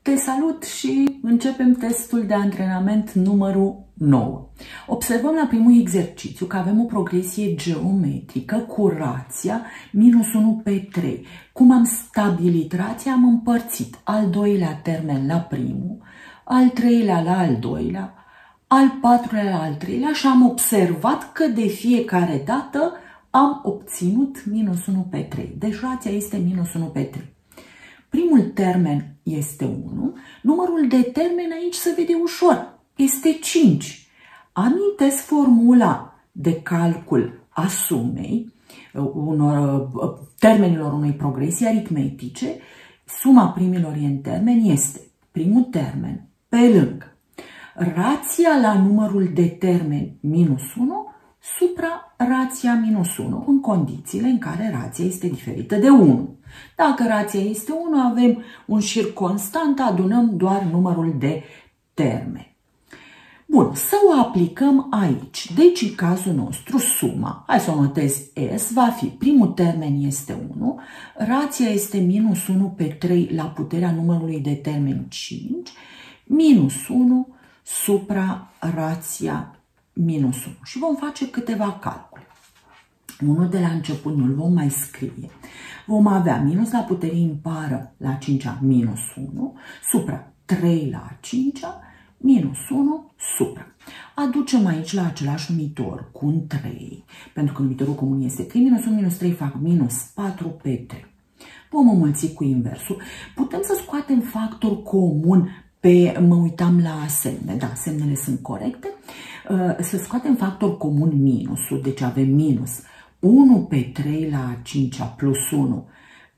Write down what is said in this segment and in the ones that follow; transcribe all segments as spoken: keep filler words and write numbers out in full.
Te salut și începem testul de antrenament numărul nouă. Observăm la primul exercițiu că avem o progresie geometrică cu rația minus unu pe trei. Cum am stabilit rația, am împărțit al doilea termen la primul, al treilea la al doilea, al patrulea la al treilea și am observat că de fiecare dată am obținut minus unu pe trei. Deci rația este minus unu pe trei. Primul termen este unu, numărul de termeni aici se vede ușor, este cinci. Amintesc formula de calcul a sumei, unor, termenilor unei progresii aritmetice. Suma primilor în termeni este primul termen pe lângă rația la numărul de termeni minus unu supra rația minus unu, în condițiile în care rația este diferită de unu. Dacă rația este unu, avem un șir constant, adunăm doar numărul de termeni. Bun, să o aplicăm aici. Deci, în cazul nostru, suma, hai să o notez S, va fi, primul termen este unu, rația este minus unu pe trei la puterea numărului de termeni cinci, minus unu supra rația minus unu. Și vom face câteva calcule. Unul de la început nu-l vom mai scrie. Vom avea minus la putere impară la cincea minus unu, supra trei la cincea, minus unu, supra. Aducem aici la același numitor cu un trei, pentru că numitorul comun este trei, minus unu minus trei fac minus patru pe trei. Vom înmulți cu inversul. Putem să scoatem factor comun pe, mă uitam la semne, da, semnele sunt corecte, să scoatem factor comun minusul, deci avem minus unu pe trei la cincea plus unu,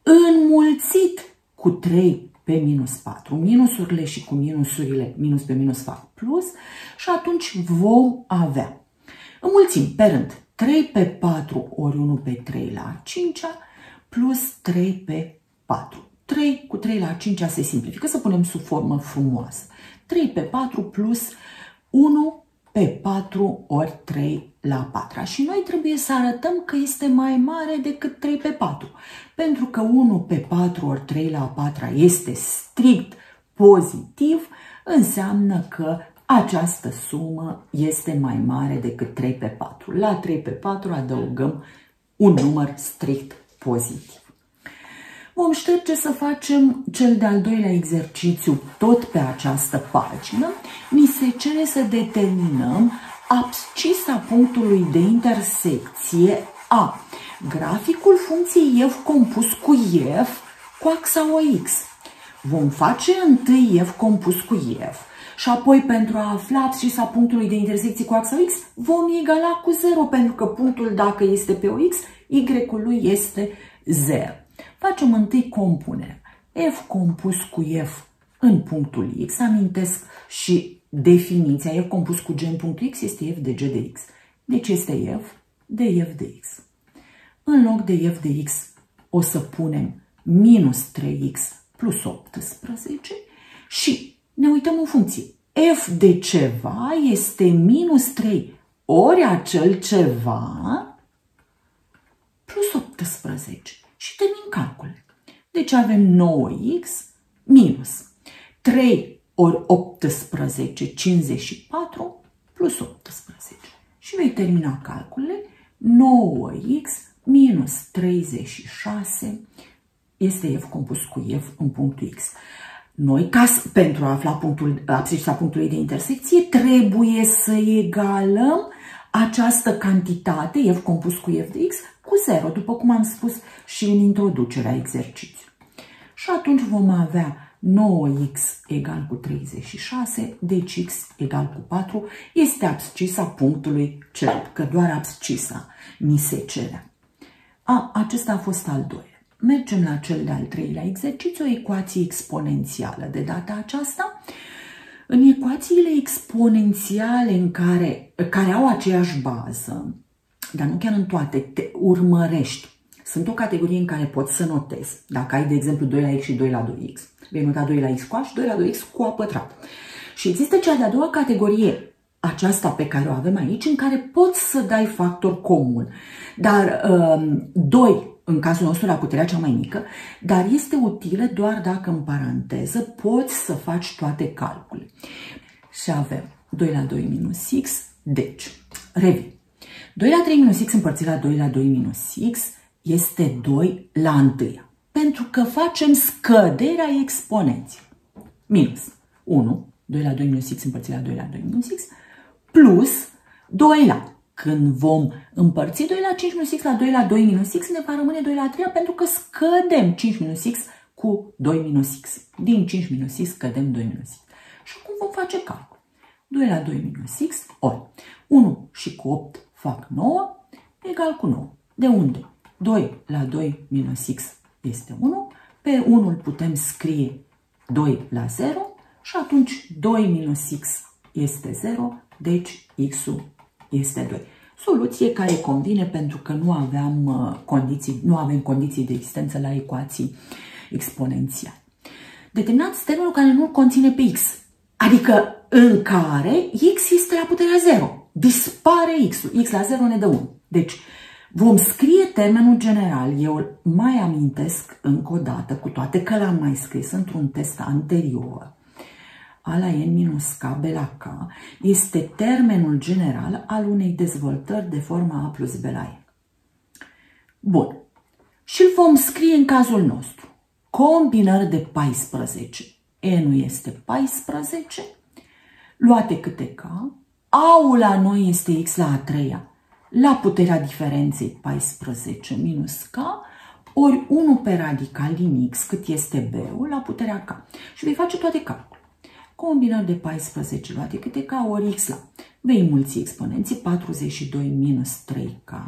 înmulțit cu trei pe minus patru. Minusurile și cu minusurile, minus pe minus fac plus și atunci vom avea, înmulțim pe rând, trei pe patru ori unu pe trei la cincea plus trei pe patru. trei cu trei la cincea se simplifică, să punem sub formă frumoasă. trei pe patru plus unu pe patru ori trei la patru. Și noi trebuie să arătăm că este mai mare decât trei pe patru. Pentru că unu pe patru ori trei la patru este strict pozitiv, înseamnă că această sumă este mai mare decât trei pe patru. La trei pe patru adăugăm un număr strict pozitiv. Vom șterge să facem cel de-al doilea exercițiu tot pe această pagină. Ni se cere să determinăm abscisa punctului de intersecție A. Graficul funcției f compus cu f cu axa O X. Vom face întâi f compus cu f și apoi pentru a afla abscisa punctului de intersecție cu axa O X vom egala cu zero, pentru că punctul, dacă este pe O X, y-ul lui este zero. Facem întâi compunerea. F compus cu f în punctul X. Amintesc și definiția. F compus cu g în punctul X este f de g de x. Deci este f de f de x. În loc de f de x o să punem minus trei x plus optsprezece și ne uităm în funcție. F de ceva este minus trei ori acel ceva plus optsprezece. Și termin calculele. Deci avem nouă x minus trei ori optsprezece, cincizeci și patru, plus optsprezece. Și vei termina calculele. nouă x minus treizeci și șase este f compus cu f în punctul X. Noi, ca să, pentru a afla punctul, abscisa punctului de intersecție, trebuie să egalăm această cantitate, f compus cu f de x, cu zero, după cum am spus și în introducerea exercițiului. Și atunci vom avea nouă x egal cu treizeci și șase, deci x egal cu patru, este abscisa punctului cerut, că doar abscisa ni se cere. A, acesta a fost al doilea. Mergem la cel de-al treilea exercițiu, o ecuație exponențială. De data aceasta, în ecuațiile exponențiale în care, care au aceeași bază, dar nu chiar în toate, te urmărești. Sunt o categorie în care poți să notezi. Dacă ai, de exemplu, doi la x și doi la doi x, vei nota doi la x cu a și doi la doi x cu a pătrat. Și există cea de-a doua categorie, aceasta pe care o avem aici, în care poți să dai factor comun. Dar um, doi în cazul nostru la puterea cea mai mică, dar este utilă doar dacă în paranteză poți să faci toate calculele. Și avem doi la doi minus x, deci, revin. doi la trei minus x împărțit la doi la doi minus x este doi la unu, pentru că facem scăderea exponenției. Minus unu, doi la doi minus x împărțit la doi la doi minus x, plus doi la. Când vom împărți doi la cinci minus x la doi la doi minus x, ne va rămâne doi la trei, pentru că scădem cinci minus x cu doi minus x. Din cinci minus x scădem doi minus x. Și acum vom face calcul. doi la doi minus x ori unu și cu opt fac nouă, egal cu nouă. De unde? doi la doi minus x este unu, pe unu îl putem scrie doi la zero și atunci doi minus x este zero, deci x-ul este doi. Soluție care convine pentru că nu aveam condiții, nu avem condiții de existență la ecuații exponențiale. Determinați termenul care nu conține pe x, adică în care x este la puterea zero. Dispare x-ul. X la zero ne dă unu. Deci vom scrie termenul general. Eu mai amintesc încă o dată, cu toate că l-am mai scris într-un test anterior. A la n minus k, b la k, este termenul general al unei dezvoltări de forma a plus b la n. Bun. Și îl vom scrie în cazul nostru. Combinări de paisprezece. N-ul este paisprezece, luate câte k. A-ul la noi este x la a treia, la puterea diferenței paisprezece minus k, ori unu pe radical din x, cât este b-ul, la puterea k. Și vei face toate calculele. Combinări de paisprezece luate câte k ori x la. Vei înmulți exponenții patruzeci și doi minus trei k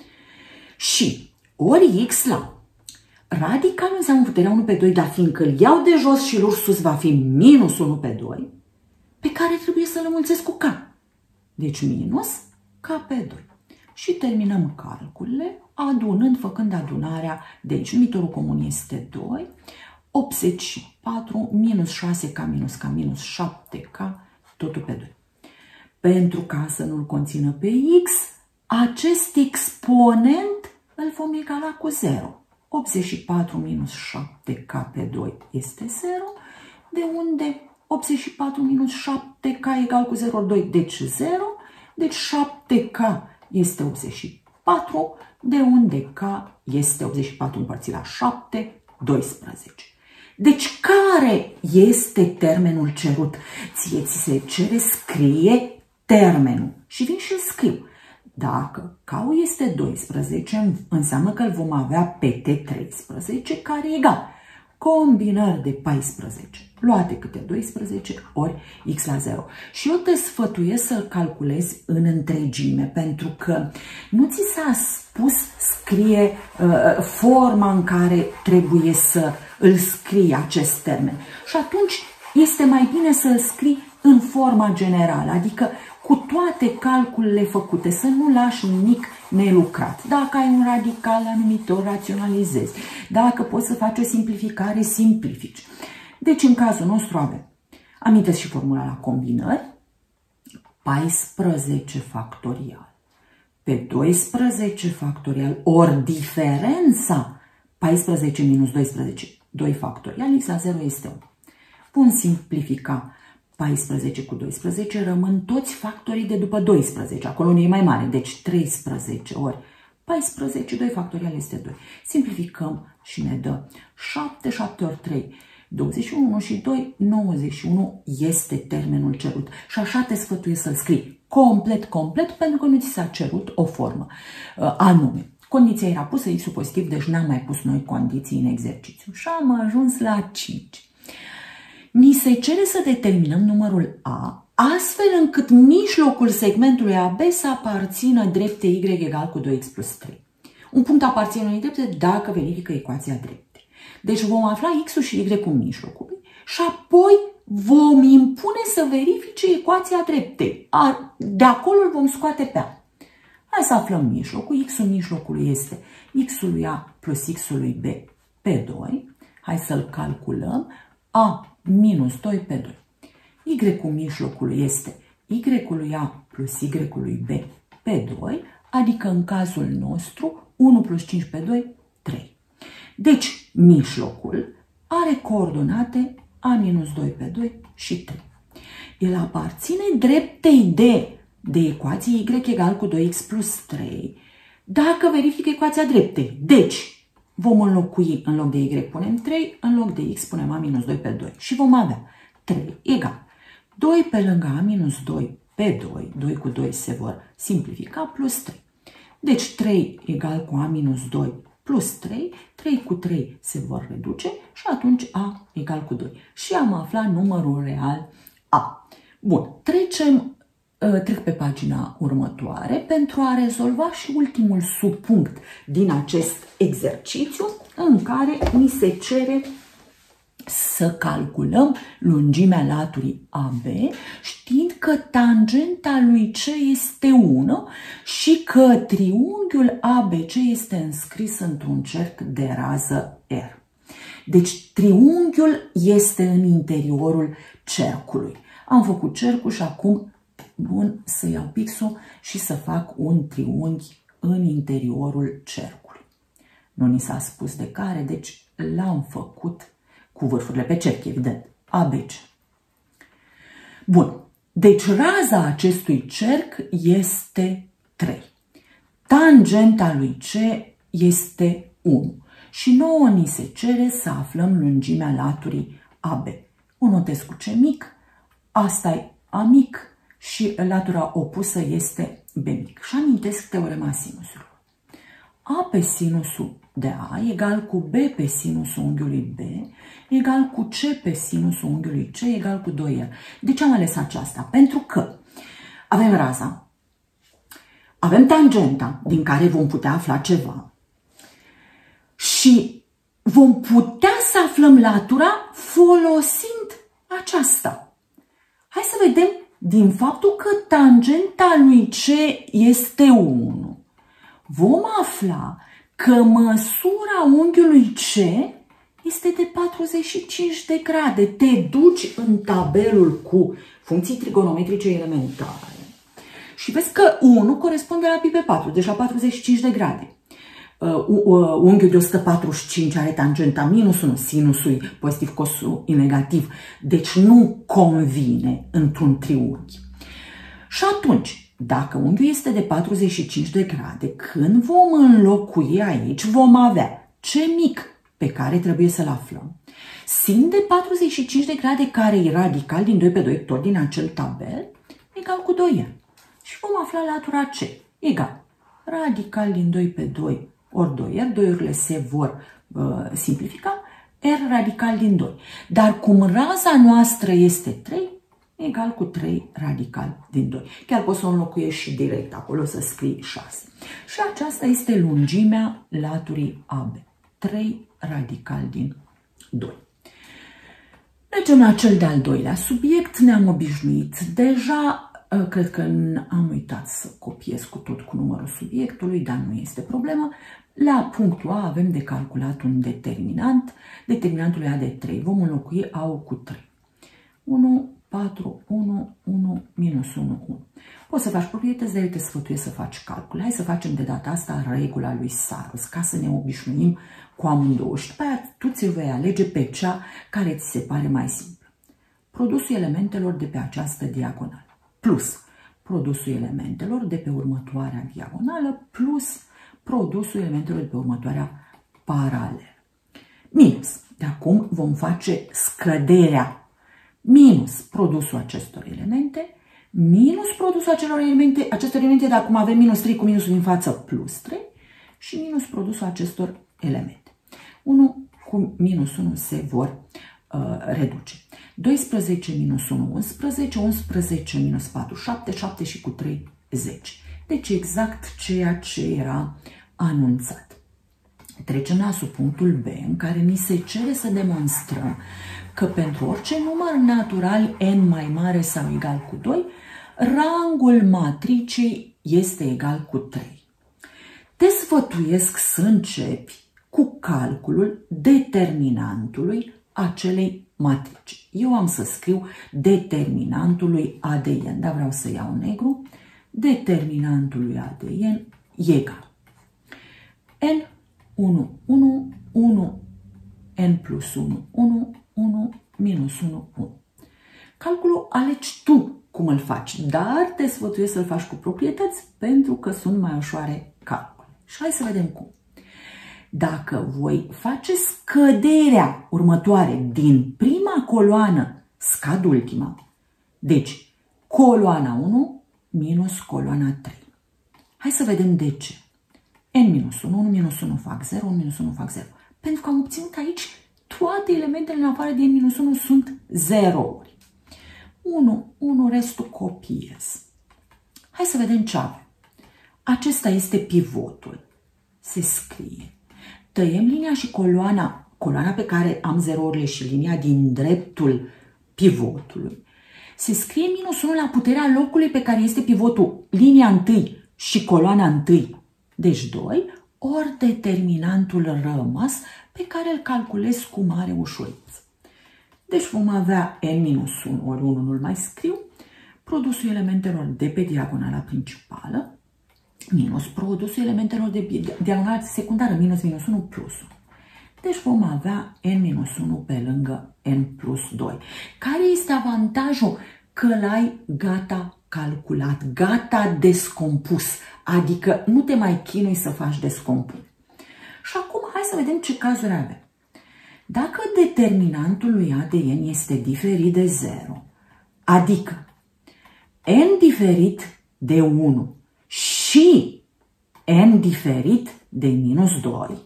și ori x la. Radicalul înseamnă puterea unu pe doi, dar fiindcă îl iau de jos și îl urc sus, va fi minus unu pe doi, pe care trebuie să-l înmulțesc cu k. Deci minus k pe doi. Și terminăm calculele adunând, făcând adunarea. Deci numitorul comun este doi, optzeci și patru minus șase k minus k minus șapte k, totul pe doi. Pentru ca să nu-l conțină pe x, acest exponent îl vom egala cu zero. optzeci și patru minus șapte k pe doi este zero, de unde optzeci și patru minus șapte k egal cu zero ori doi, deci zero, deci șapte k este optzeci și patru, de unde k este optzeci și patru împărțit la șapte, doisprezece. Deci care este termenul cerut? Ție ți se cere, scrie termenul și vin și îl scriu. Dacă k-ul este doisprezece, înseamnă că îl vom avea pe T treisprezece, care e egal combinări de paisprezece luate câte doisprezece ori x la zero. Și eu te sfătuiesc să-l calculezi în întregime, pentru că nu ți s-a spus scrie uh, forma în care trebuie să îl scrii acest termen. Și atunci este mai bine să-l scrii în forma generală, adică cu toate calculele făcute, să nu lași nimic nelucrat. Dacă ai un radical la numitor, raționalizezi. Dacă poți să faci o simplificare, simplifici. Deci, în cazul nostru avem, amintesc și formula la combinări, paisprezece factorial pe doisprezece factorial ori diferența paisprezece minus doisprezece, doi factorial, x la zero este unu. Pun simplifica paisprezece cu doisprezece, rămân toți factorii de după doisprezece, acolo nu e mai mare, deci treisprezece ori paisprezece, doi factorial este doi. Simplificăm și ne dă șapte, șapte ori trei, douăzeci și unu, unu și doi, nouăzeci și unu este termenul cerut. Și așa te sfătuiesc să-l scrii complet, complet, pentru că nu ți s-a cerut o formă uh, anume. Condiția era pusă x-ul pozitiv, deci n-am mai pus noi condiții în exercițiu. Și am ajuns la cinci. Ni se cere să determinăm numărul A, astfel încât mijlocul segmentului A B să aparțină dreptei Y egal cu doi x plus trei. Un punct aparține unei drepte dacă verifică ecuația dreptei. Deci vom afla x-ul și y-ul mijlocului și apoi vom impune să verifice ecuația dreptei. De acolo îl vom scoate pe A. Hai să aflăm mijlocul. X-ul mijlocului este x-ul lui A plus x-ul lui B pe doi. Hai să-l calculăm. A minus doi pe doi. Y-ul mijlocului este Y-ul lui A plus Y-ul lui B pe doi, adică în cazul nostru unu plus cinci pe doi, trei. Deci, mijlocul are coordonate a minus doi pe doi și trei. El aparține dreptei D de ecuație y egal cu doi x plus trei dacă verifică ecuația dreptei. Deci, vom înlocui în loc de y punem trei, în loc de x punem a minus doi pe doi și vom avea trei egal doi pe lângă a minus doi pe doi, doi cu doi se vor simplifica, plus trei. Deci trei egal cu a minus doi plus trei, trei cu trei se vor reduce și atunci a egal cu doi. Și am aflat numărul real a. Bun, trecem, trec pe pagina următoare pentru a rezolva și ultimul subpunct din acest exercițiu în care ni se cere să calculăm lungimea laturii A B, știind că tangenta lui C este unu și că triunghiul A B C este înscris într-un cerc de rază R. Deci triunghiul este în interiorul cercului. Am făcut cercul și acum, bun, să iau pixul și să fac un triunghi în interiorul cercului. Nu ni s-a spus de care, deci l-am făcut cu vârfurile pe cerc, evident, A B C. Bun, deci raza acestui cerc este trei. Tangenta lui C este unu. Și nouă ni se cere să aflăm lungimea laturii A B. O notez cu C mic, asta e A mic și latura opusă este B mic. Și amintesc teorema sinuselor. A pe sinusul de A egal cu B pe sinusul unghiului B egal cu C pe sinusul unghiului C egal cu doi R. De ce am ales aceasta? Pentru că avem raza, avem tangenta din care vom putea afla ceva și vom putea să aflăm latura folosind aceasta. Hai să vedem din faptul că tangenta lui C este unu. Vom afla că măsura unghiului C este de patruzeci și cinci de grade. Te duci în tabelul cu funcții trigonometrice elementare și vezi că unu corespunde la pi pe patru, deci la patruzeci și cinci de grade. Uh, uh, unghiul de o sută patruzeci și cinci are tangenta minus unu, sinusul pozitiv, cosul negativ, deci nu convine într-un triunghi. Și atunci, dacă unghiul este de patruzeci și cinci de grade, când vom înlocui aici, vom avea C mic pe care trebuie să-l aflăm, sin de patruzeci și cinci de grade care e radical din doi pe doi, tot din acel tabel, egal cu doi R. Și vom afla latura C egal radical din doi pe doi ori doi R, doi urile se vor uh, simplifica, R radical din doi. Dar cum raza noastră este trei, egal cu trei radical din doi. Chiar poți să o înlocuiești și direct acolo, să scrii șase. Și aceasta este lungimea laturii A B. trei radical din doi. Mergem la cel de-al doilea subiect. Ne-am obișnuit deja. Cred că am uitat să copiez cu tot cu numărul subiectului, dar nu este problemă. La punctul A avem de calculat un determinant. Determinantul A de trei. Vom înlocui A-ul cu trei. unu, patru, unu, unu, minus unu, unu. Poți să faci proprietăți, dar eu te sfătuiesc să faci calcul. Hai să facem de data asta regula lui Sarus, ca să ne obișnuim cu amândouă. Și după aia tu ți vei alege pe cea care ți se pare mai simplă. Produsul elementelor de pe această diagonală plus produsul elementelor de pe următoarea diagonală plus produsul elementelor de pe următoarea paralelă. Minus. De acum vom face scăderea. Minus produsul acestor elemente, minus produsul acelor elemente, acestor elemente, de acum avem minus trei cu minusul din față plus trei și minus produsul acestor elemente. unu cu minus unu se vor uh, reduce. doisprezece minus unu, unsprezece, unsprezece minus patru, șapte, șapte și cu trei, zece. Deci exact ceea ce era anunțat. Trecem la subpunctul B, în care ni se cere să demonstrăm că pentru orice număr natural n mai mare sau egal cu doi, rangul matricei este egal cu trei. Te sfătuiesc să începi cu calculul determinantului acelei matrici. Eu am să scriu determinantului A de n, dar vreau să iau negru. Determinantului A de n egal n unu, unu, unu, n plus unu, unu, unu, minus unu, unu. Calculul alegi tu cum îl faci, dar te sfătuiesc să-l faci cu proprietăți pentru că sunt mai ușoare calcule. Și hai să vedem cum. Dacă voi face scăderea următoare din prima coloană, scad ultima. Deci, coloana unu minus coloana trei. Hai să vedem de ce. N minus unu, unu minus unu fac zero, unu minus unu fac zero. Pentru că am obținut aici toate elementele în afară de N minus unu sunt zerouri. unu, unu, restul copiez. Hai să vedem ce avem. Acesta este pivotul. Se scrie. Tăiem linia și coloana, coloana pe care am zerourile și linia din dreptul pivotului. Se scrie minus unu la puterea locului pe care este pivotul, linia întâi și coloana întâi, deci doi, ori determinantul rămas pe care îl calculez cu mare ușurință. Deci vom avea n minus unu, ori unu nu-l mai scriu, produsul elementelor de pe diagonala principală, minus produsul elementelor de diagonala secundară, minus minus unu plus unu. Deci vom avea n minus unu pe lângă n plus doi. Care este avantajul? Că l-ai gata calculat, gata descompus, adică nu te mai chinui să faci descompus. Și acum hai să vedem ce cazuri avem. Dacă determinantul lui A de n este diferit de zero, adică n diferit de unu și n diferit de minus doi,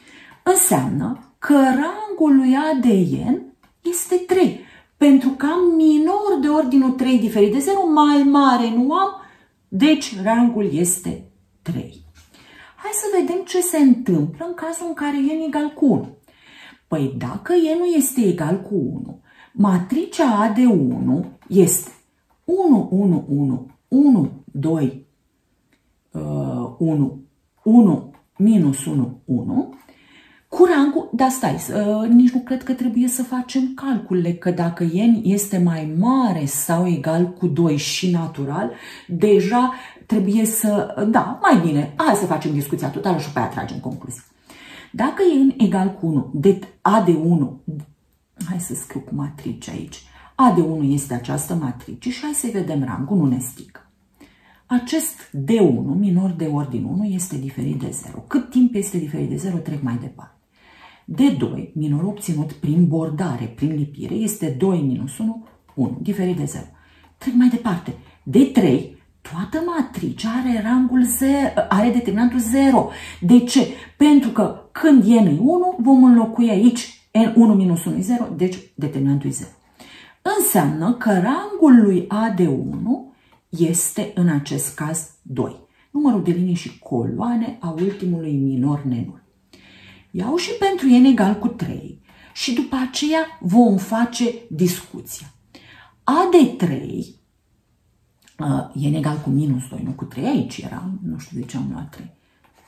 înseamnă că rangul lui A de n este trei. Pentru că am minor de ordinul trei diferit de zero, mai mare nu am, deci rangul este trei. Hai să vedem ce se întâmplă în cazul în care n egal cu unu. Păi dacă n nu este egal cu unu, matricea A de unu este unu, unu, unu, unu, doi, unu, unu, minus unu, unu, cu rangul, dar stai, uh, nici nu cred că trebuie să facem calculele, că dacă n este mai mare sau egal cu doi și natural, deja trebuie să, da, mai bine, hai să facem discuția totală și pe aia tragem concluzii. Dacă n egal cu unu, de A de unu, hai să scriu cu matrice aici, A de unu este această matrice și hai să vedem rangul, nu ne stică. Acest D unu, minor de ordin unu, este diferit de zero. Cât timp este diferit de zero, trec mai departe. D doi, minor obținut prin bordare, prin lipire, este doi minus unu, unu, diferit de zero. Trec mai departe. D trei, toată matricea are rangul zero, are determinantul zero. De ce? Pentru că când n e unu, vom înlocui aici n unu minus unu e zero, deci determinantul e zero. Înseamnă că rangul lui A de unu este în acest caz doi. Numărul de linii și coloane a ultimului minor nenul. Iau și pentru n egal cu trei și după aceea vom face discuția. A de trei, uh, n egal cu minus doi, nu cu trei, aici era, nu știu de ce am luat trei.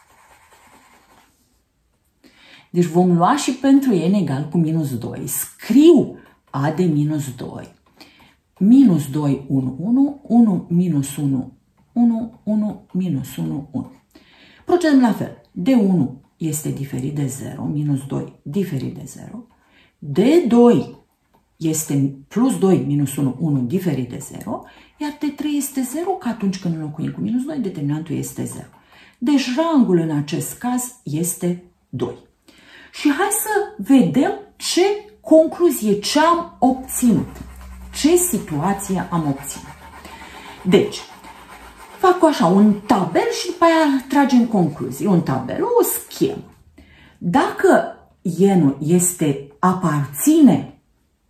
Deci vom lua și pentru n egal cu minus doi. Scriu A de minus doi. Minus doi, unu, unu, unu, minus unu, unu, unu, minus unu, unu. Procedăm la fel. D unu este diferit de zero, minus doi diferit de zero. D doi este plus doi minus unu, unu diferit de zero, iar D trei este zero, că atunci când înlocuim cu minus doi, determinantul este zero. Deci rangul în acest caz este doi. Și hai să vedem ce concluzie, ce am obținut. Ce situație am obținut. Deci, fac așa un tabel și după aia tragem concluzii. Un tabel, o schemă. Dacă n-ul este aparține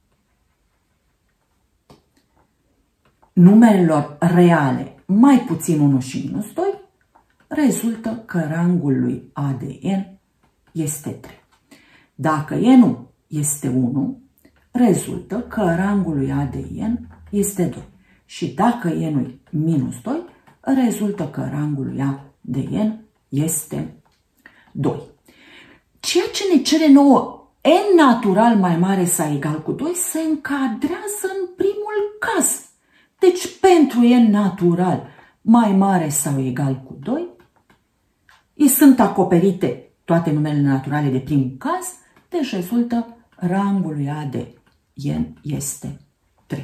numerelor reale mai puțin unu și minus doi, rezultă că rangul lui A de n este trei. Dacă n-ul este unu, rezultă că rangul lui A de n este doi. Și dacă n-ul minus doi, rezultă că rangul lui A de n este doi. Ceea ce ne cere nouă n natural mai mare sau egal cu doi se încadrează în primul caz. Deci pentru n natural mai mare sau egal cu doi, sunt acoperite toate numerele naturale de prim caz, deci rezultă rangul lui A de n este trei.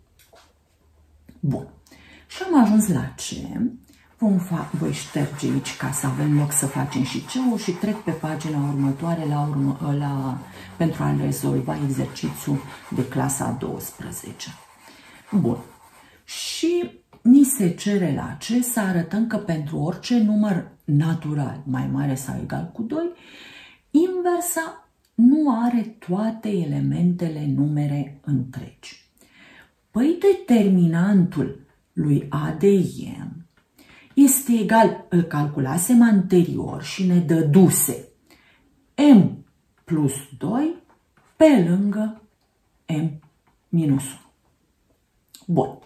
Bun. Și am ajuns la C. Vom fa voi șterge aici ca să avem loc să facem și C-ul și trec pe pagina următoare la urmă, la, pentru a rezolva exercițiul de clasa a douăsprezecea. Bun. Și ni se cere la C să arătăm că pentru orice număr natural mai mare sau egal cu doi, inversa nu are toate elementele numere întregi. Păi determinantul lui A de n este egal, îl calculasem anterior și ne dăduse m plus doi pe lângă m minus unu. Bun.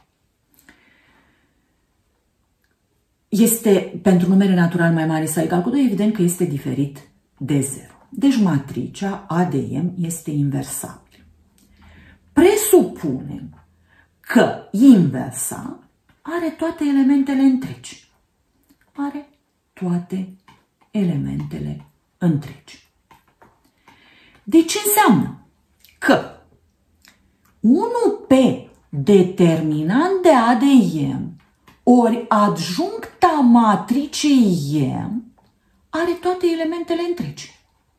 Este pentru numere natural mai mare sau egal cu doi, evident că este diferit de zero. Deci matricea A de m este inversabilă. Presupunem că inversa are toate elementele întregi. Are toate elementele întregi. Deci înseamnă că unu pe determinant de A de m ori adjuncta matricei m are toate elementele întregi.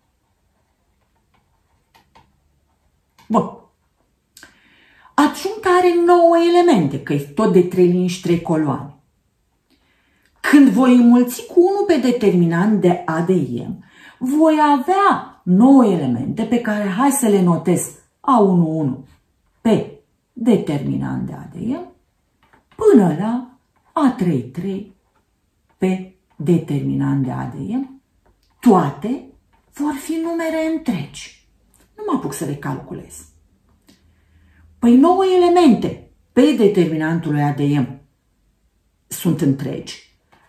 Bun. Adjuncta are nouă elemente, că e tot de trei linii și trei coloane. Când voi înmulți cu unu pe determinant de A de m, voi avea nouă elemente pe care hai să le notez A unu unu pe determinant de A de m până la A trei trei pe determinant de A de m. Toate vor fi numere întregi. Nu mă apuc să le calculez. Păi nouă elemente pe determinantul lui A de m sunt întregi.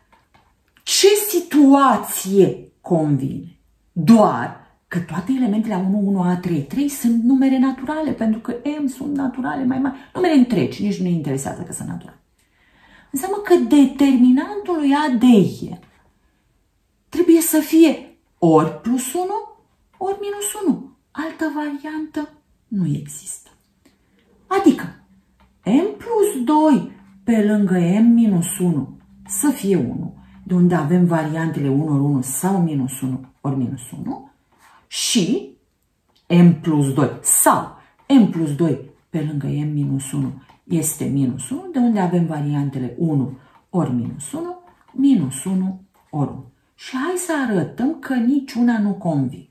Ce situație convine? Doar că toate elementele A unu unu, A trei trei sunt numere naturale, pentru că m sunt naturale mai mari. Numere întregi, nici nu ne interesează că sunt naturale. Înseamnă că determinantul lui A de m trebuie să fie ori plus unu, ori minus unu. Altă variantă nu există. Adică m plus doi pe lângă m minus unu să fie unu, de unde avem variantele unu ori unu sau minus unu ori minus unu, și m plus doi sau m plus doi pe lângă m minus unu este minus unu, de unde avem variantele unu ori minus unu, minus unu ori unu. Și hai să arătăm că niciuna nu convine.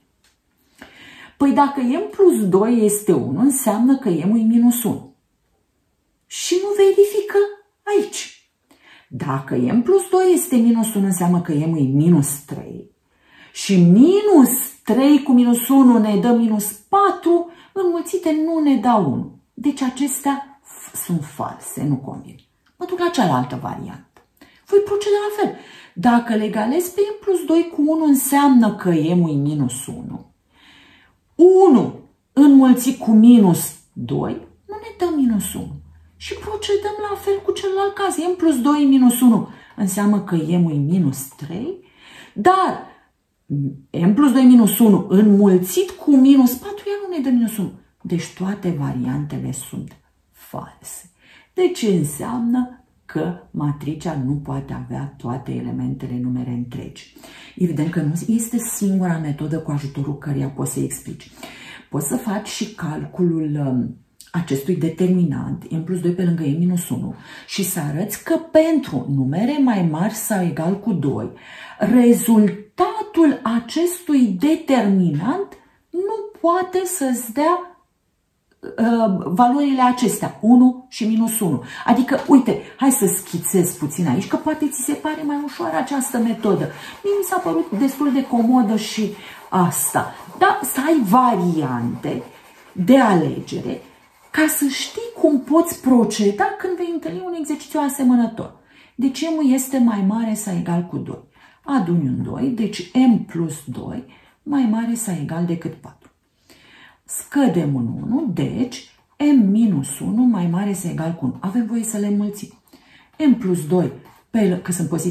Păi dacă m plus doi este unu, înseamnă că m e minus unu. Și nu verifică aici. Dacă m plus doi este minus unu, înseamnă că m e minus trei. Și minus trei cu minus unu ne dă minus patru, înmulțite nu ne dau unu. Deci acestea sunt false, nu convin. Mă duc la cealaltă variantă. Voi proceda la fel. Dacă le egalez pe m plus doi cu unu, înseamnă că m e minus unu. unu înmulțit cu minus doi nu ne dă minus unu. Și procedăm la fel cu celălalt caz. M plus doi minus unu înseamnă că m e minus trei, dar m plus doi minus unu înmulțit cu minus patru, ea nu ne dă minus unu. Deci toate variantele sunt false. Deci înseamnă că matricea nu poate avea toate elementele numere întregi. Evident că nu este singura metodă cu ajutorul căreia poți să explici. Poți să faci și calculul acestui determinant, m plus doi pe lângă m minus unu, și să arăți că pentru numere mai mari sau egal cu doi, rezultatul acestui determinant nu poate să-ți dea uh, valorile acestea, unu și minus unu. Adică, uite, hai să schițez puțin aici, că poate ți se pare mai ușoară această metodă. Mie mi s-a părut destul de comodă și asta. Dar să ai variante de alegere ca să știi cum poți proceda când vei întâlni un exercițiu asemănător. Deci m este mai mare sau egal cu doi. Aduni un doi, deci m plus doi mai mare sau egal decât patru. Scădem un unu, deci m minus unu mai mare sau egal cu unu. Avem voie să le înmulțim. M plus doi, pe, că sunt pozitive,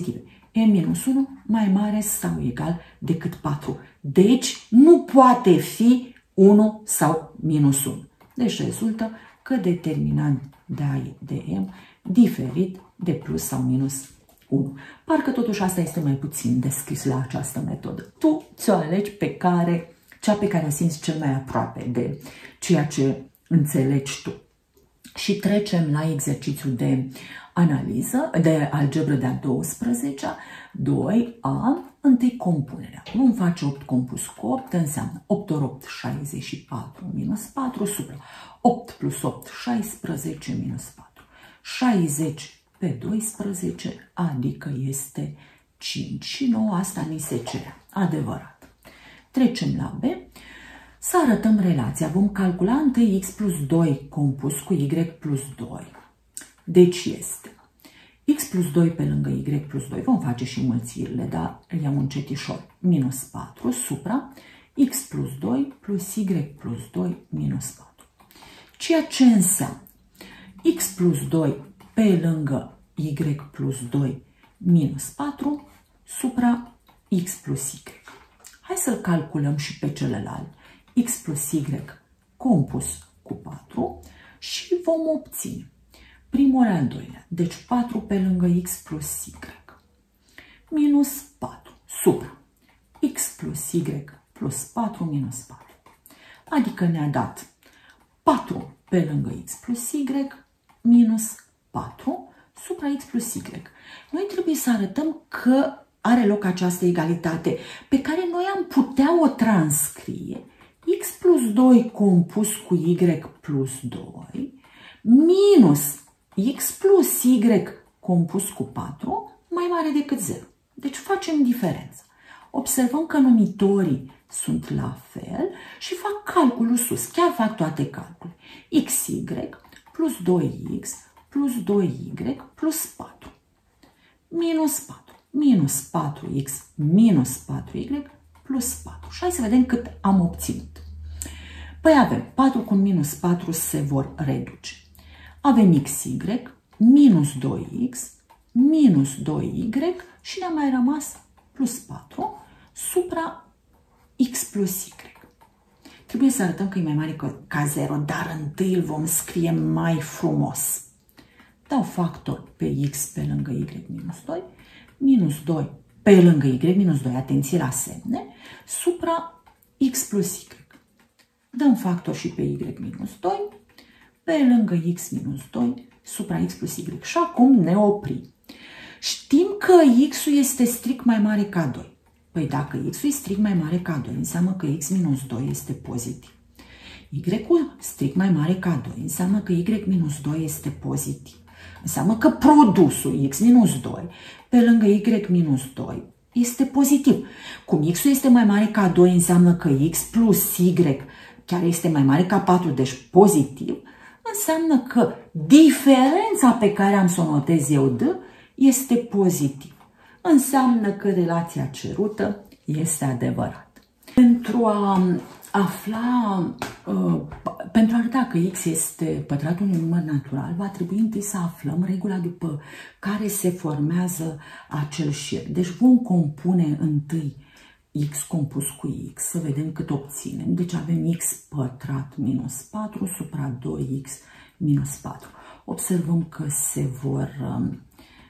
e minus unu mai mare sau egal decât patru. Deci nu poate fi unu sau minus unu. Deci rezultă că determinant de A de M diferit de plus sau minus unu. Parcă totuși asta este mai puțin descris la această metodă. Tu ți-o alegi pe care, cea pe care o simți cel mai aproape de ceea ce înțelegi tu. Și trecem la exercițiul de analiză, de algebră de-a douăsprezecea, doi A, întâi compunerea. Vom face opt compus cu opt, înseamnă opt ori opt, șaizeci și patru, minus patru, supra opt plus opt, șaisprezece, minus patru. șaizeci pe doisprezece, adică este cinci. Și nouă asta ni se cere. Adevărat. Trecem la B. Să arătăm relația. Vom calcula întâi x plus doi compus cu y plus doi. Deci este x plus doi pe lângă y plus doi. Vom face și mulțirile, dar îl iau încetișor. Minus patru supra x plus doi plus y plus doi minus patru. Ceea ce înseamnă x plus doi pe lângă y plus doi minus patru supra x plus y. Hai să-l calculăm și pe celălalt. X plus y compus cu patru și vom obține primul ori al doilea. Deci patru pe lângă x plus y minus patru supra x plus y plus patru minus patru. Adică ne-a dat patru pe lângă x plus y minus patru supra x plus y. Noi trebuie să arătăm că are loc această egalitate pe care noi am putea o transcrie x plus doi compus cu y plus doi minus x plus y compus cu patru mai mare decât zero. Deci facem diferența. Observăm că numitorii sunt la fel și fac calculul sus. Chiar fac toate calculele. xy plus doi x plus doi y plus patru. Minus patru. Minus patru x minus patru y plus patru. Și hai să vedem cât am obținut. Păi avem patru cu minus patru se vor reduce. Avem xy minus doi x minus doi y și ne-a mai rămas plus patru supra x plus y. Trebuie să arătăm că e mai mare ca zero, dar întâi îl vom scrie mai frumos. Dau factor pe x pe lângă y minus doi, minus doi pe lângă y minus doi, atenție la semne, supra x plus y. Dăm factor și pe y minus doi, pe lângă x minus doi, supra x plus y. Și acum ne oprim. Știm că x-ul este strict mai mare ca doi. Păi dacă x-ul e strict mai mare ca doi, înseamnă că x minus doi este pozitiv. Y-ul strict mai mare ca doi, înseamnă că y minus doi este pozitiv. Înseamnă că produsul x minus doi pe lângă y minus doi este pozitiv. Cum x-ul este mai mare ca doi, înseamnă că x plus y chiar este mai mare ca patru, deci pozitiv, înseamnă că diferența pe care am să o notez eu D este pozitiv. Înseamnă că relația cerută este adevărată. Pentru a afla, uh, pentru a arăta că x este pătratul unui număr natural, va trebui întâi să aflăm regula după care se formează acel șir. Deci vom compune întâi x compus cu x, să vedem cât obținem. Deci avem x pătrat minus patru supra doi x minus patru. Observăm că se vor um,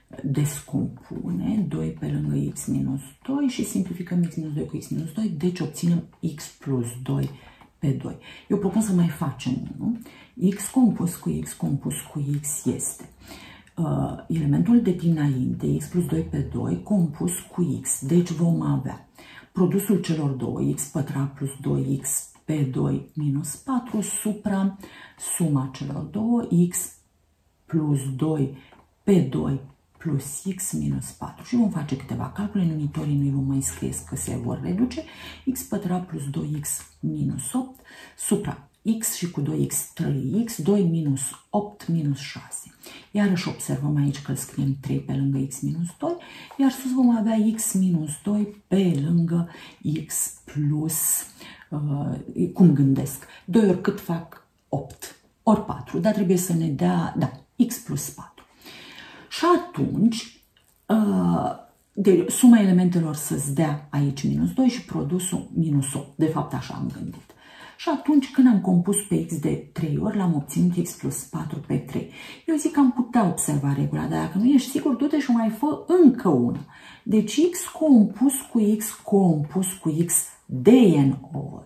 descompune doi pe lângă x minus doi și simplificăm x minus doi cu x minus doi, deci obținem x plus doi pe doi. Eu propun să mai facem unul. X compus cu x compus cu x este uh, elementul de dinainte, x plus doi pe doi, compus cu x. Deci vom avea produsul celor două, x pătrat plus doi x pe doi minus patru supra suma celor două, x plus doi pe doi plus x minus patru. Și vom face câteva calcule, numitorii nu vom mai scrie că se vor reduce. X pătrat plus doi x minus opt supra x și cu doi x trei x, doi minus opt minus șase. Iarăși observăm aici că îl scriem trei pe lângă x minus doi, iar sus vom avea x minus doi pe lângă x plus, uh, cum gândesc, doi ori cât fac opt, ori patru, dar trebuie să ne dea, da, x plus patru. Și atunci, uh, de, suma elementelor să-ți dea aici minus doi și produsul minus opt. De fapt, așa am gândit. Și atunci când am compus pe x de trei ori, l-am obținut x plus patru pe trei. Eu zic că am putea observa regula, dar dacă nu ești sigur, du-te și mai fă încă una. Deci x compus cu x compus cu x de n ori.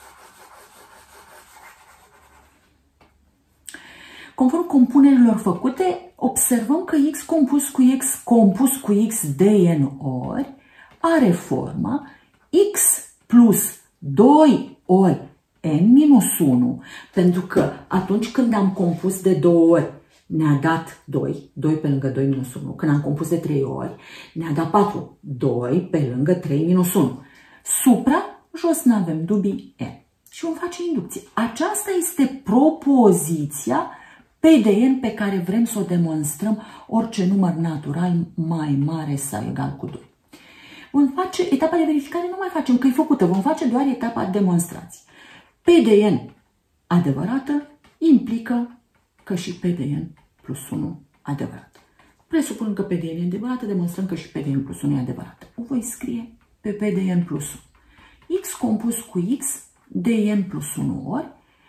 Conform compunerilor făcute, observăm că x compus cu x compus cu x de n ori are forma x plus doi ori n minus unu, pentru că atunci când am compus de două ori ne-a dat doi, doi pe lângă doi minus unu. Când am compus de trei ori ne-a dat patru, doi pe lângă trei minus unu. Supra, jos nu avem dubii, n. Și vom face inducție. Aceasta este propoziția P de n pe care vrem să o demonstrăm orice număr natural mai mare sau egal cu doi. Vom face etapa de verificare, nu mai facem că e făcută, vom face doar etapa de demonstrație. P de n adevărată implică că și P de n plus unu adevărat. Presupun că P de n e adevărată, demonstrăm că și P de n plus unu e adevărată. O voi scrie pe P de n plus unu. X compus cu x de n plus unu ori,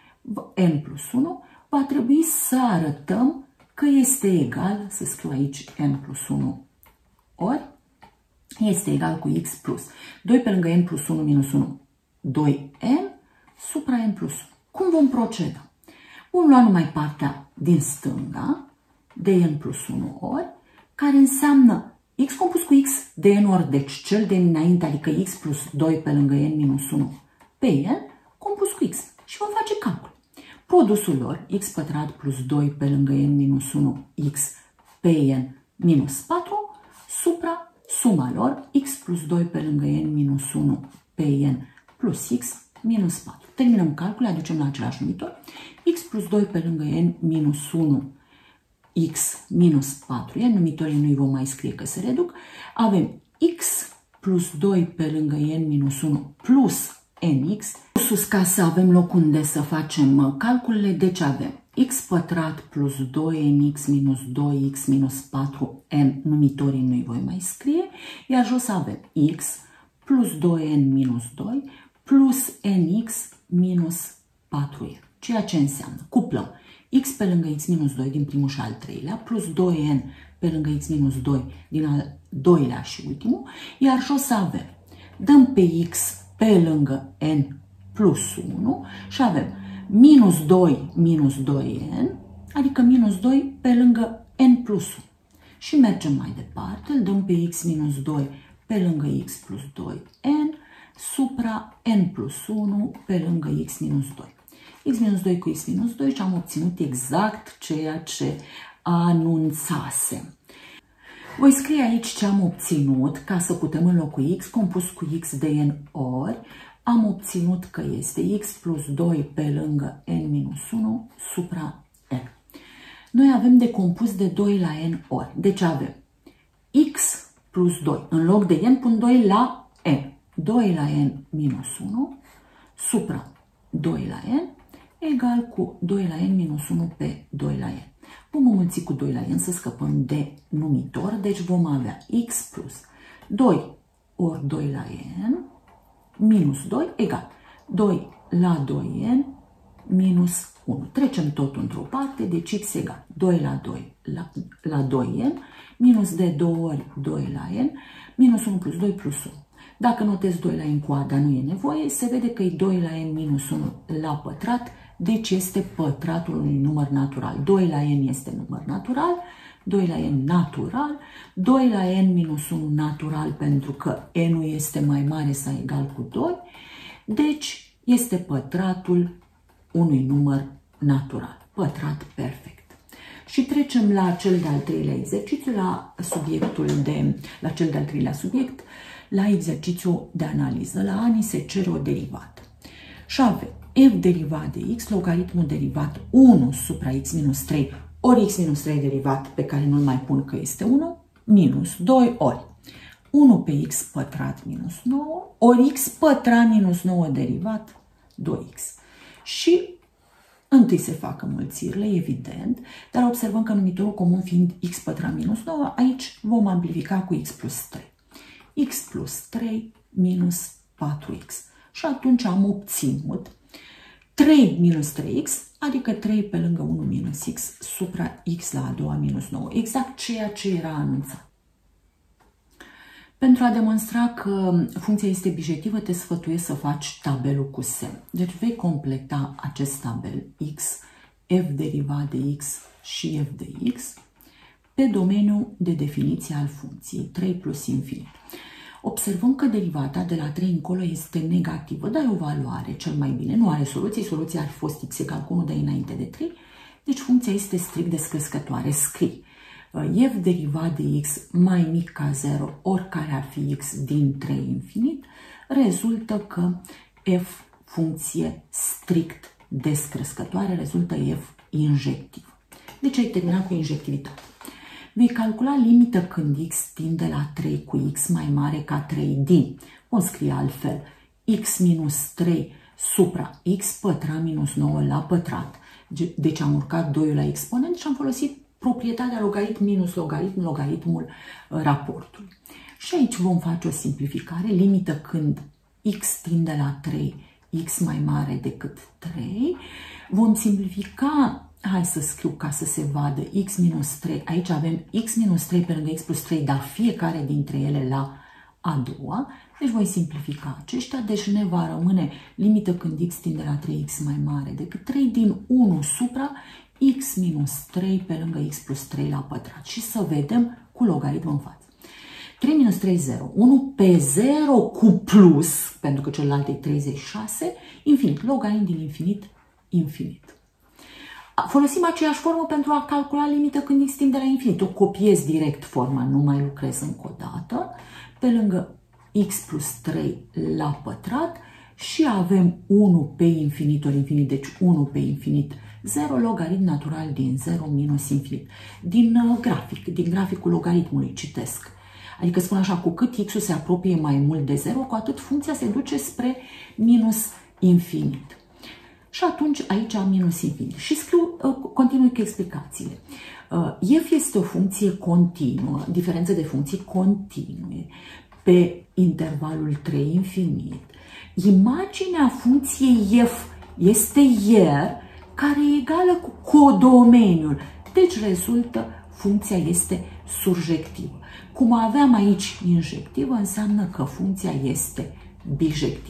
n plus unu, va trebui să arătăm că este egal, să scriu aici n plus unu ori, este egal cu x plus doi pe lângă n plus unu minus unu, doi n supra n plus unu. Cum vom proceda? Vom lua numai partea din stânga, de n plus unu ori, care înseamnă x compus cu x de n ori, deci cel de înainte, adică x plus doi pe lângă n minus unu pe n, compus cu x. Și vom face calcul. Produsul lor, x pătrat plus doi pe lângă n minus unu, x pe n minus patru, supra suma lor, x plus doi pe lângă n minus unu pe n plus x minus patru. Terminăm calculul, aducem la același numitor. X plus doi pe lângă n minus unu, x minus patru. N numitorii nu-i vom mai scrie că se reduc. Avem x plus doi pe lângă n minus unu plus nx. Sus, ca să avem loc unde să facem calculele, deci avem x pătrat plus doi nx minus doi x minus patru n, numitorii nu-i voi mai scrie, iar jos avem x plus doi n minus doi plus nx minus patru n. Ceea ce înseamnă, cuplăm x pe lângă x minus doi din primul și al treilea, plus doi n pe lângă x minus doi din al doilea și ultimul, iar jos avem, dăm pe x pe lângă n plus unu și avem minus doi minus doi n, adică minus doi pe lângă n plus unu. Și mergem mai departe, îl dăm pe x minus doi pe lângă x plus doi n, supra n plus unu pe lângă x minus doi. X minus doi cu x minus doi și am obținut exact ceea ce anunțasem. Voi scrie aici ce am obținut ca să putem înlocui x compus cu x de n ori. Am obținut că este x plus doi pe lângă n minus unu supra n. Noi avem de compus de doi la n ori. Deci avem x plus doi. În loc de n pun doi la n. doi la n minus unu supra doi la n egal cu doi la n minus unu pe doi la n. Vom înmulți cu doi la n să scăpăm de numitor, deci vom avea x plus doi ori doi la n minus doi egal doi la doi n minus unu. Trecem tot într-o parte, deci x egal doi la doi la, la doi n minus de două ori doi la n minus unu plus doi plus unu. Dacă notez doi la n cu a, dar nu e nevoie, se vede că e doi la n minus unu la pătrat, deci este pătratul unui număr natural. doi la n este număr natural, doi la n natural, doi la n minus unu natural pentru că n-ul este mai mare sau egal cu doi, deci este pătratul unui număr natural. Pătrat perfect. Și trecem la cel de-al treilea exercițiu, la subiectul de, la cel de-al treilea subiect, la exercițiu de analiză. La A ni se cere o derivată. Și avem f derivat de x, logaritmul derivat unu supra x minus trei, ori x minus trei derivat pe care nu-l mai pun că este unu, minus doi ori unu pe x pătrat minus nouă, ori x pătrat minus nouă derivat, doi x. Și întâi se fac înmulțirile, evident, dar observăm că numitorul comun fiind x pătrat minus nouă, aici vom amplifica cu x plus trei. x plus trei minus patru x. Și atunci am obținut trei minus trei x, adică trei pe lângă unu minus x supra x la a doua minus nouă. Exact ceea ce era anunțat. Pentru a demonstra că funcția este bijectivă, te sfătuiesc să faci tabelul cu semn. Deci vei completa acest tabel x, f derivat de x și f de x pe domeniul de definiție al funcției trei plus infinit. Observăm că derivata de la trei încolo este negativă, dar e o valoare cel mai bine. Nu are soluție, soluția ar fi fost x egal cu unu, dar înainte de trei, deci funcția este strict descrescătoare. Scrii f derivat de x mai mic ca zero, oricare ar fi x din trei infinit, rezultă că f funcție strict descrescătoare, rezultă f injectiv. Deci ai terminat cu injectivitate. Vei calcula limită când x tinde la trei cu x mai mare ca trei din, vom scrie altfel, x minus trei supra x pătrat minus nouă la pătrat. Deci am urcat doi la exponent și am folosit proprietatea logaritm minus logaritm, logaritmul raportului. Și aici vom face o simplificare, limită când x tinde la trei, x mai mare decât trei. Vom simplifica, hai să scriu ca să se vadă, x minus trei, aici avem x minus trei pe lângă x plus trei, dar fiecare dintre ele la a doua. Deci voi simplifica aceștia, deci ne va rămâne limită când x tinde la trei, x mai mare decât trei din unu supra x minus trei pe lângă x plus trei la pătrat. Și să vedem cu logaritmul în față. trei minus trei, zero. unu pe zero cu plus, pentru că celălalt e treizeci și șase, infinit. Logaritm din infinit, infinit. Folosim aceeași formă pentru a calcula limită când x tinde la infinit. O copiez direct forma, nu mai lucrez încă o dată. Pe lângă x plus trei la pătrat și avem unu pe infinit ori infinit, deci unu pe infinit, zero, logaritm natural din zero minus infinit. Din uh, grafic, din graficul logaritmului citesc. Adică spun așa, cu cât x-ul se apropie mai mult de zero, cu atât funcția se duce spre minus infinit. Și atunci aici am minus infinit. Și scriu, uh, continui cu explicațiile. Uh, f este o funcție continuă, diferență de funcții continue, pe intervalul trei infinit. Imaginea funcției f este ier, care e egală cu codomeniul. Deci rezultă funcția este surjectivă. Cum aveam aici injectivă, înseamnă că funcția este bijectivă.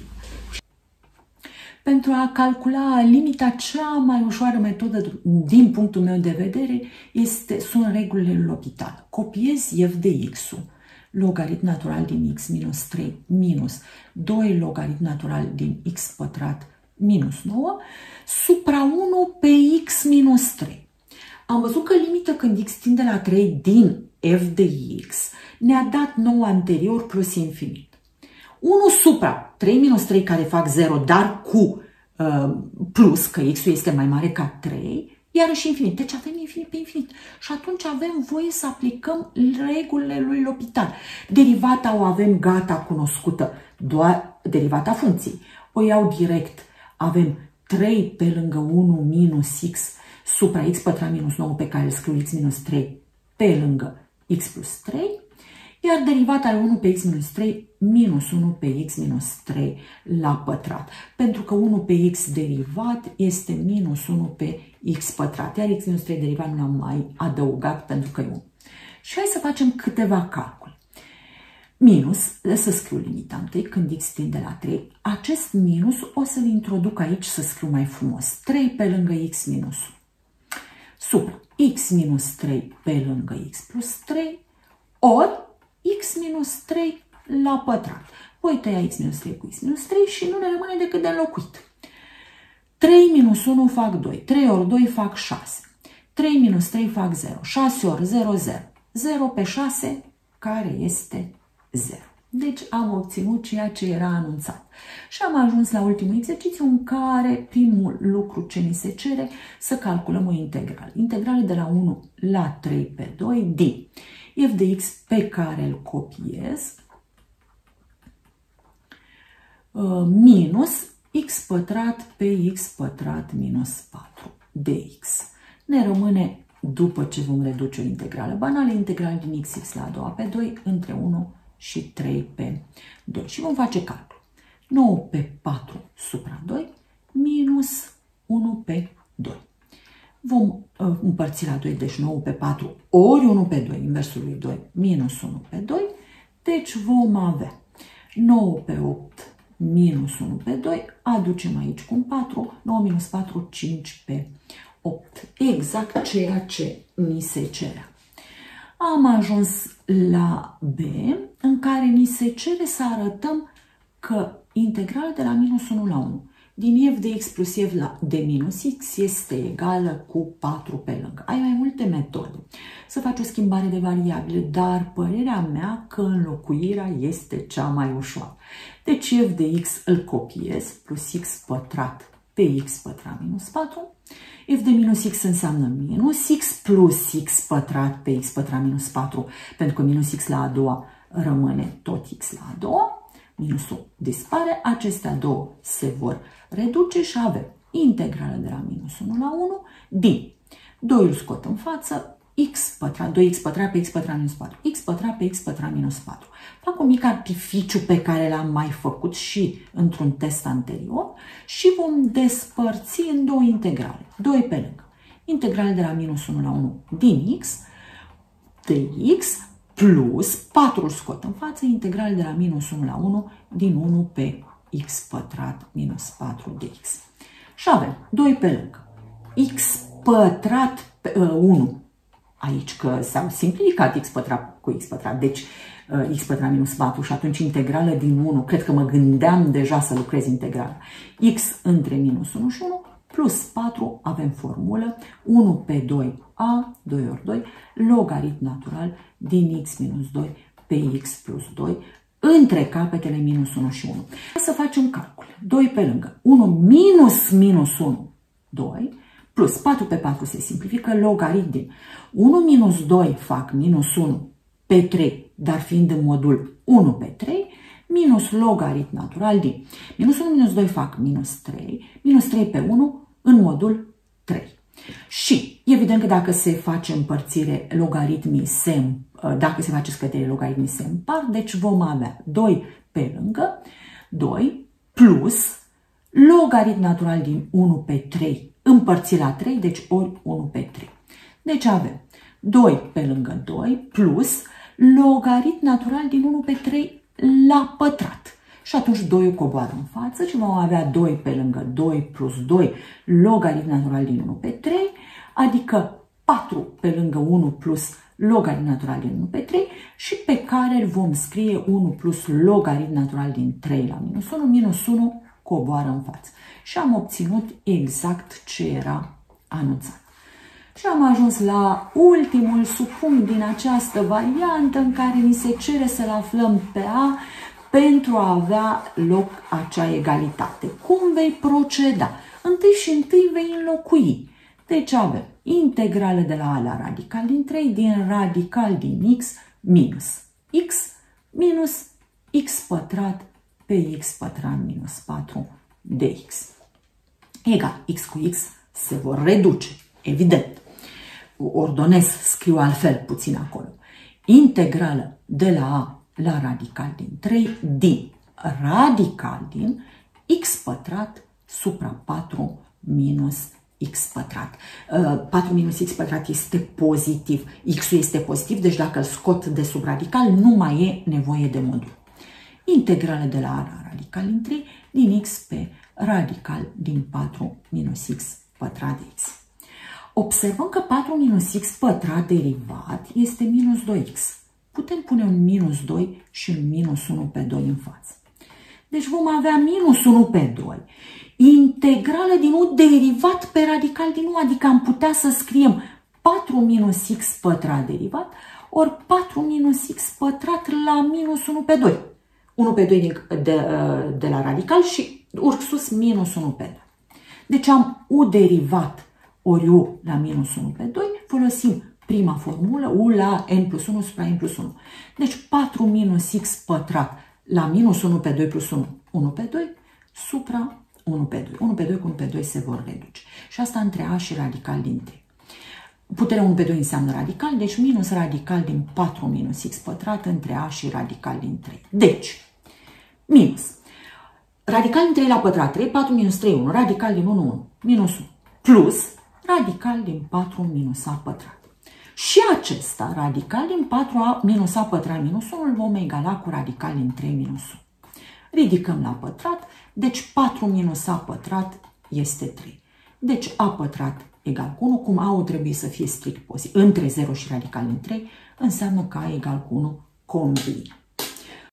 Pentru a calcula limita, cea mai ușoară metodă din punctul meu de vedere este, sunt regulile lui L'Hopital. Copiez f de x-ul, logaritm natural din x minus trei minus doi logaritm natural din x pătrat minus nouă supra unu pe x minus trei. Am văzut că limită când x tinde la trei din f de x ne-a dat nouă anterior plus infinit. unu supra trei minus trei care fac zero, dar cu uh, plus, că x-ul este mai mare ca trei, iarăși infinit. Deci avem infinit pe infinit. Și atunci avem voie să aplicăm regulile lui L'Hopital. Derivata o avem gata cunoscută, doar derivata funcției. O iau direct. Avem trei pe lângă unu minus x supra x pătrat minus nouă pe care îl scriu x minus trei pe lângă x plus trei. Iar derivata are unu pe x minus trei minus unu pe x minus trei la pătrat. Pentru că unu pe x derivat este minus unu pe x pătrat. Iar x minus trei derivat nu l-am mai adăugat pentru că e unu. Și hai să facem câteva calcule. Minus, să scriu limita întâi, când x tinde la trei. Acest minus o să-l introduc aici să scriu mai frumos. trei pe lângă x minus unu. Supra x minus trei pe lângă x plus trei ori x minus trei la pătrat. Voi tăia x minus trei cu x minus trei și nu ne rămâne decât de înlocuit. trei minus unu fac doi. trei ori doi fac șase. trei minus trei fac zero. șase ori zero, zero. zero pe șase, care este zero. Deci am obținut ceea ce era anunțat. Și am ajuns la ultimul exercițiu în care primul lucru ce ni se cere să calculăm o integrală. Integrală de la unu la trei pe doi din f de x pe care îl copiez minus x pătrat pe x pătrat minus patru dx. Ne rămâne, după ce vom reduce o integrală banală, integrală din x, x la a doua pe doi între unu și trei pe doi. Și vom face calcul. nouă pe patru supra doi minus unu pe doi. Vom uh, împărți la doi, deci nouă pe patru ori unu pe doi, inversul lui doi, minus unu pe doi. Deci vom avea nouă pe opt minus unu pe doi, aducem aici cu un patru, nouă minus patru, cinci pe opt. Exact ceea ce ni se cerea. Am ajuns la B, în care ni se cere să arătăm că integrala de la minus unu la unu din f de x plus f de minus x este egală cu patru pe lângă. Ai mai multe metode să faci o schimbare de variabile, dar părerea mea că înlocuirea este cea mai ușoară. Deci f de x îl copiez, plus x pătrat pe x pătrat minus patru. F de minus x înseamnă minus x plus x pătrat pe x pătrat minus patru, pentru că minus x la a doua rămâne tot x la a doua. Minusul dispare, acestea două se vor reduce și avem integrală de la minus unu la unu din doi îl scot în față, x pătrat, doi x pătrat pe x pătrat minus patru, x pătrat pe x pătrat minus patru. Fac un mic artificiu pe care l-am mai făcut și într-un test anterior și vom despărți în două integrale, doi pe lângă. Integrală de la minus unu la unu din x, de x, plus patru îl scot în față, integral de la minus unu la unu din unu pe x pătrat minus patru de x. Și avem doi pe lângă, x pătrat pe, uh, unu, aici că s-au simplificat x pătrat cu x pătrat, deci uh, x pătrat minus patru și atunci integrală din unu, cred că mă gândeam deja să lucrez integrala, x între minus unu și unu, plus patru, avem formulă, unu pe doi a, doi ori doi, logaritm natural din x minus doi pe x plus doi, între capetele minus unu și unu. Hai să facem calcul. doi pe lângă, unu minus minus unu, doi, plus patru pe patru se simplifică, logaritm din unu minus doi fac minus unu pe trei, dar fiind în modul unu pe trei, minus logaritm natural din minus unu minus doi fac minus trei, minus trei pe unu în modul trei. Și evident că dacă se face împărțire, logaritmii se, dacă se face scădere, logaritmii se împart, deci vom avea doi pe lângă, doi plus logaritm natural din unu pe trei împărțit la trei, deci ori unu pe trei. Deci avem doi pe lângă doi plus logaritm natural din unu pe trei la pătrat. Și atunci doi coboară în față și vom avea doi pe lângă doi plus doi logaritm natural din unu pe trei, adică patru pe lângă unu plus logaritm natural din unu pe trei și pe care îl vom scrie unu plus logaritm natural din trei la minus unu, minus unu coboară în față. Și am obținut exact ce era anunțat. Și am ajuns la ultimul subpunct din această variantă în care ni se cere să-l aflăm pe A pentru a avea loc acea egalitate. Cum vei proceda? Întâi și întâi vei înlocui. Deci avem integrală de la A la radical din trei din radical din x minus x minus x pătrat pe x pătrat minus patru de x. Egal, x cu x se vor reduce, evident. Ordonez, scriu altfel puțin acolo. Integrală de la A la radical din trei din radical din x pătrat supra patru minus x pătrat. patru minus x pătrat este pozitiv, x-ul este pozitiv, deci dacă îl scot de sub radical nu mai e nevoie de modul. Integrală de la A la radical din trei din x pe radical din patru minus x pătrat de x. Observăm că patru minus x pătrat derivat este minus doi x. Putem pune un minus doi și un minus unu pe doi în față. Deci vom avea minus unu pe doi. Integrală din u derivat pe radical din u, adică am putea să scriem patru minus x pătrat derivat ori patru minus x pătrat la minus unu pe doi. unu pe doi de, de, de la radical și urc sus minus unu pe doi. Deci am u derivat ori u la minus unu pe doi, folosim prima formulă, u la n plus unu supra n plus unu. Deci patru minus x pătrat la minus unu pe doi plus unu, unu pe doi, supra unu pe doi. unu pe doi cu unu pe doi se vor reduce. Și asta între a și radical din trei. puterea unu pe doi înseamnă radical, deci minus radical din patru minus x pătrat între a și radical din trei. Deci, minus radical din trei la pătrat, trei, patru minus trei, unu, radical din unu, unu, minus unu, plus radical din patru minus a pătrat. Și acesta, radical din patru a minus a pătrat minus unu, îl vom egala cu radical din trei minus unu. Ridicăm la pătrat, deci patru minus a pătrat este trei. Deci a pătrat egal cu unu, cum a-ul trebuie să fie strict pozitiv, între zero și radical din trei, înseamnă că a egal cu unu combină.